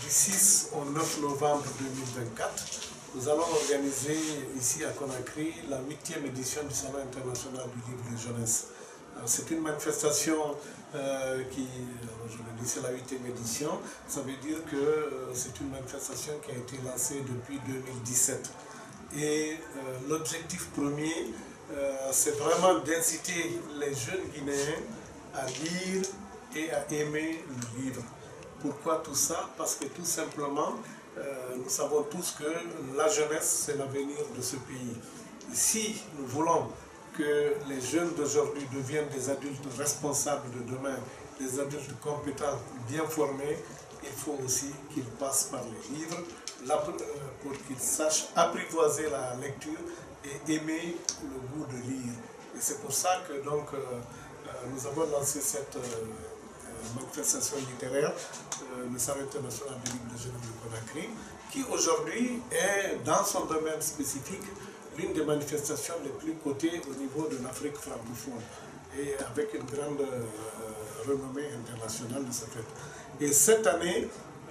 du 6 au 9 novembre 2024, nous allons organiser ici à Conakry la 8e édition du Salon international du livre de jeunesse. C'est une manifestation qui, je le dis, c'est la 8e édition. Ça veut dire que c'est une manifestation qui a été lancée depuis 2017. Et l'objectif premier, c'est vraiment d'inciter les jeunes Guinéens à lire et à aimer le livre. Pourquoi tout ça? Parce que tout simplement, nous savons tous que la jeunesse, c'est l'avenir de ce pays. Si nous voulons que les jeunes d'aujourd'hui deviennent des adultes responsables de demain, des adultes compétents, bien formés, il faut aussi qu'ils passent par les livres pour qu'ils sachent apprivoiser la lecture et aimer le goût de lire. Et c'est pour ça que donc, nous avons lancé cette manifestation littéraire, le Salon international du livre de jeunesse de Conakry, qui aujourd'hui est, dans son domaine spécifique, l'une des manifestations les plus cotées au niveau de l'Afrique francophone et avec une grande renommée internationale de ce fait. Et cette année,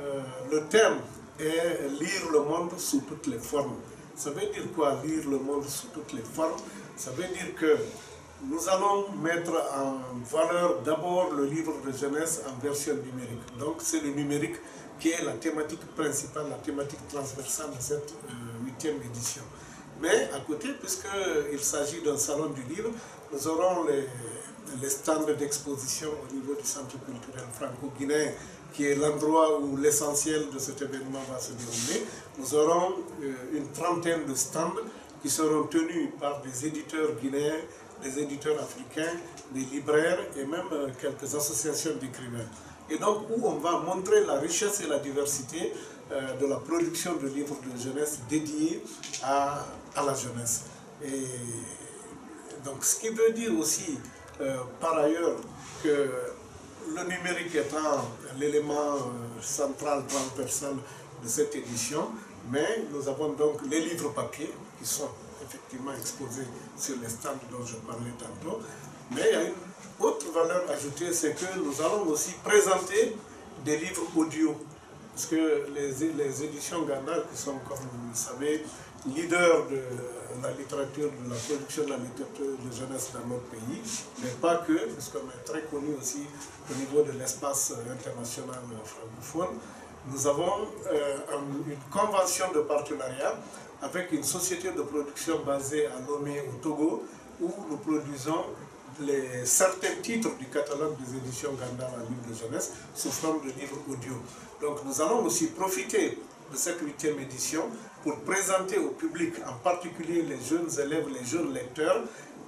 le thème est « Lire le monde sous toutes les formes ». Ça veut dire quoi, lire le monde sous toutes les formes? Ça veut dire que nous allons mettre en valeur d'abord le livre de jeunesse en version numérique. Donc c'est le numérique qui est la thématique principale, la thématique transversale de cette 8e édition. Mais à côté, puisqu'il s'agit d'un salon du livre, nous aurons les stands d'exposition au niveau du centre culturel franco-guinéen, qui est l'endroit où l'essentiel de cet événement va se dérouler. Nous aurons une trentaine de stands qui seront tenus par des éditeurs guinéens, des éditeurs africains, des libraires et même quelques associations d'écrivains. Et donc où on va montrer la richesse et la diversité de la production de livres de jeunesse dédiés à la jeunesse. Et donc ce qui veut dire aussi par ailleurs que le numérique étant l'élément central, transversal de cette édition, mais nous avons donc les livres papier qui sont effectivement exposés sur les stands dont je parlais tantôt. Mais il y a une autre valeur ajoutée, c'est que nous allons aussi présenter des livres audio. Parce que les éditions Gandar, qui sont, comme vous le savez, leaders de la littérature, de la production de la littérature de jeunesse dans notre pays, mais pas que, puisqu'on est très connu aussi au niveau de l'espace international francophone, nous avons une convention de partenariat avec une société de production basée à Lomé au Togo, où nous produisons certains titres du catalogue des éditions Gandar en livre de jeunesse sous forme de livres audio. Donc nous allons aussi profiter de cette 8e édition pour présenter au public, en particulier les jeunes élèves, les jeunes lecteurs,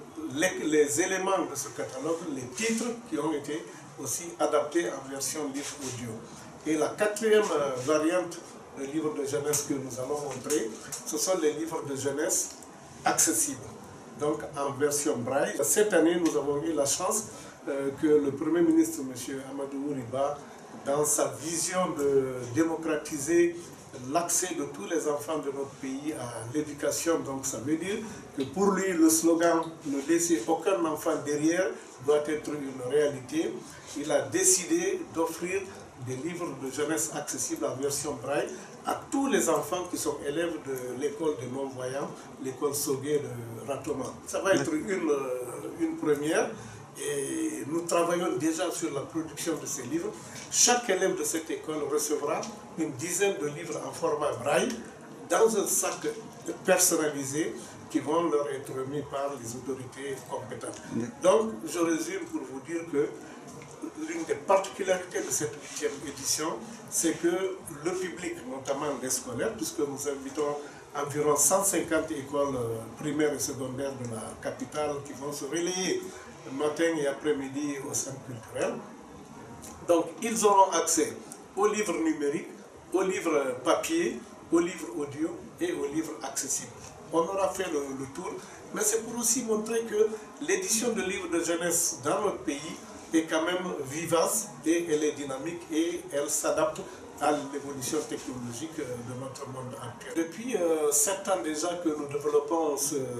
les éléments de ce catalogue, les titres qui ont été aussi adaptés en version livre audio. Et la 4e variante de livres de jeunesse que nous allons montrer, ce sont les livres de jeunesse accessibles, donc en version braille. Cette année, nous avons eu la chance que le Premier ministre, M. Amadou Riba, dans sa vision de démocratiser l'accès de tous les enfants de notre pays à l'éducation, donc ça veut dire que pour lui, le slogan « Ne laisser aucun enfant derrière » doit être une réalité. Il a décidé d'offrir des livres de jeunesse accessibles en version braille à tous les enfants qui sont élèves de l'école des non-voyants, l'école Sogué de Ratoma. Ça va être une première et nous travaillons déjà sur la production de ces livres. Chaque élève de cette école recevra une dizaine de livres en format braille dans un sac personnalisé qui vont leur être remis par les autorités compétentes. Donc, je résume pour vous dire que l'une des particularités de cette 8e édition, c'est que le public, notamment les scolaires, puisque nous invitons environ 150 écoles primaires et secondaires de la capitale qui vont se relayer matin et après-midi au centre culturel. Donc, ils auront accès aux livres numériques, aux livres papier, aux livres audio et aux livres accessibles. On aura fait le tour, mais c'est pour aussi montrer que l'édition de livres de jeunesse dans notre pays est quand même vivace et elle est dynamique et elle s'adapte à l'évolution technologique de notre monde actuel. Depuis 7 ans déjà que nous développons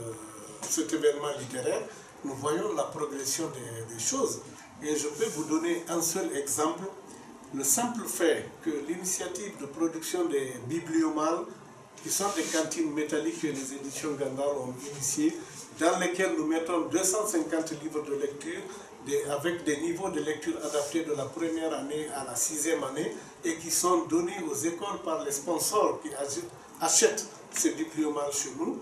cet événement littéraire, nous voyons la progression des choses. Et je peux vous donner un seul exemple le simple fait que l'initiative de production des bibliomals, qui sont des cantines métalliques que les éditions Gandal ont initiées, dans lesquelles nous mettons 250 livres de lecture, avec des niveaux de lecture adaptés de la première année à la 6e année, et qui sont donnés aux écoles par les sponsors qui achètent ces bibliomals chez nous.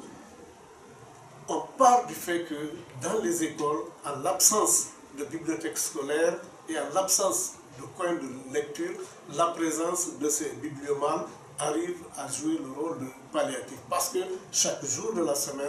On part du fait que dans les écoles, en l'absence de bibliothèques scolaires et en l'absence de coins de lecture, la présence de ces bibliomals arrive à jouer le rôle de palliatif. Parce que chaque jour de la semaine,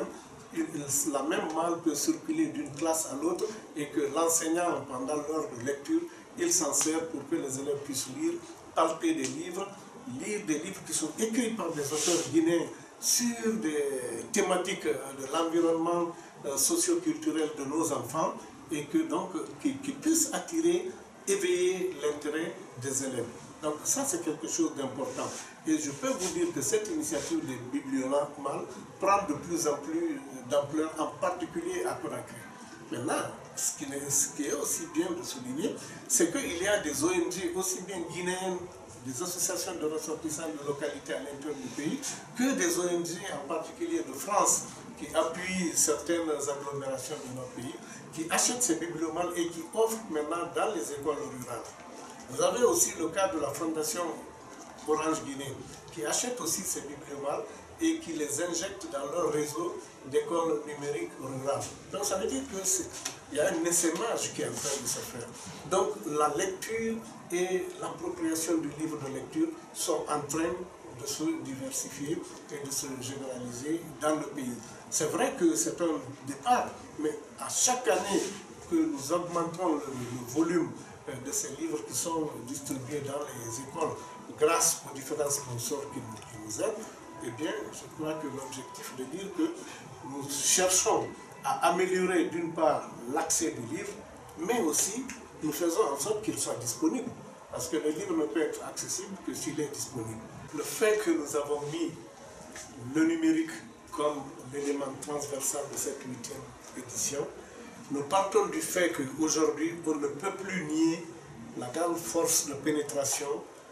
la même malle peut circuler d'une classe à l'autre et que l'enseignant, pendant l'heure de lecture, il s'en sert pour que les élèves puissent lire, palper des livres, lire des livres qui sont écrits par des auteurs guinéens sur des thématiques de l'environnement socio-culturel de nos enfants et que donc qui puissent attirer, éveiller l'intérêt des élèves. Donc ça c'est quelque chose d'important. Et je peux vous dire que cette initiative des bibliomals prend de plus en plus d'ampleur, en particulier à Conakry. Maintenant, ce qui est aussi bien de souligner, c'est qu'il y a des ONG aussi bien guinéennes, des associations de ressortissants de localités à l'intérieur du pays, que des ONG en particulier de France qui appuient certaines agglomérations de notre pays, qui achètent ces bibliomals et qui offrent maintenant dans les écoles rurales. Vous avez aussi le cas de la Fondation Orange Guinée, qui achète aussi ces bibliomals et qui les injecte dans leur réseau d'écoles numériques rurales. Donc ça veut dire qu'il y a un essaimage qui est en train de se faire. Donc la lecture et l'appropriation du livre de lecture sont en train de se diversifier et de se généraliser dans le pays. C'est vrai que c'est un départ, mais à chaque année que nous augmentons le volume de ces livres qui sont distribués dans les écoles grâce aux différents sponsors qui nous aident, eh bien, je crois que l'objectif de dire que nous cherchons à améliorer d'une part l'accès du livre, mais aussi nous faisons en sorte qu'il soit disponible. Parce que le livre ne peut être accessible que s'il est disponible. Le fait que nous avons mis le numérique comme l'élément transversal de cette 8e édition, nous partons du fait qu'aujourd'hui, on ne peut plus nier la grande force de pénétration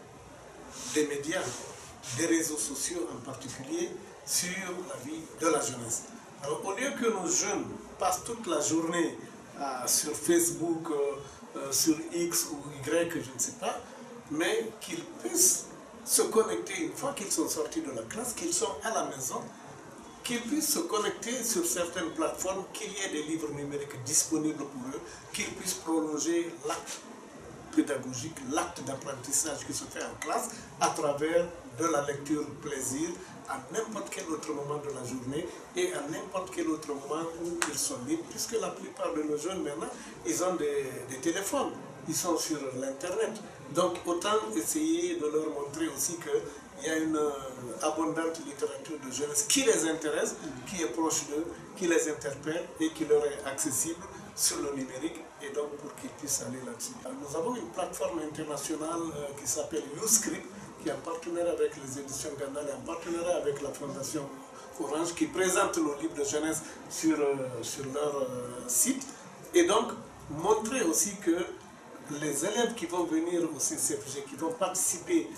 des médias, des réseaux sociaux en particulier, sur la vie de la jeunesse. Alors, au lieu que nos jeunes passent toute la journée sur Facebook, sur X ou Y, je ne sais pas, mais qu'ils puissent se connecter une fois qu'ils sont sortis de la classe, qu'ils sont à la maison, qu'ils puissent se connecter sur certaines plateformes, qu'il y ait des livres numériques disponibles pour eux, qu'ils puissent prolonger l'acte pédagogique, l'acte d'apprentissage qui se fait en classe à travers de la lecture plaisir à n'importe quel autre moment de la journée et à n'importe quel autre moment où ils sont libres, puisque la plupart de nos jeunes maintenant, ils ont des téléphones, ils sont sur l'internet. Donc autant essayer de leur montrer aussi qu'il y a une abondante littérature de jeunesse qui les intéresse, qui est proche d'eux, qui les interpelle et qui leur est accessible sur le numérique, et donc pour qu'ils puissent aller là-dessus. Nous avons une plateforme internationale qui s'appelle YouScript, qui est en partenariat avec les éditions Gandal et en partenariat avec la Fondation Orange, qui présente nos livres de jeunesse sur leur site, et donc montrer aussi que les élèves qui vont venir au CCFG, qui vont participer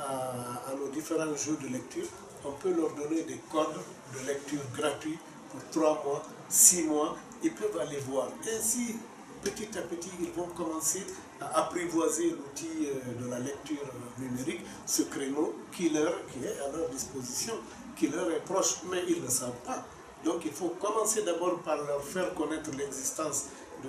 à nos différents jeux de lecture, on peut leur donner des codes de lecture gratuits pour 3 mois, 6 mois, ils peuvent aller voir. Ainsi, petit à petit, ils vont commencer à apprivoiser l'outil de la lecture numérique, ce créneau qui est à leur disposition, qui leur est proche, mais ils ne le savent pas. Donc il faut commencer d'abord par leur faire connaître l'existence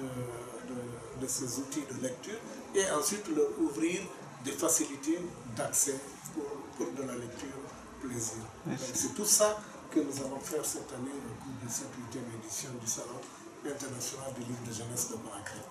de ces outils de lecture et ensuite leur ouvrir des facilités d'accès pour de la lecture plaisir. C'est tout ça que nous allons faire cette année au cours de cette 8e édition du Salon international du livre de jeunesse de Conakry.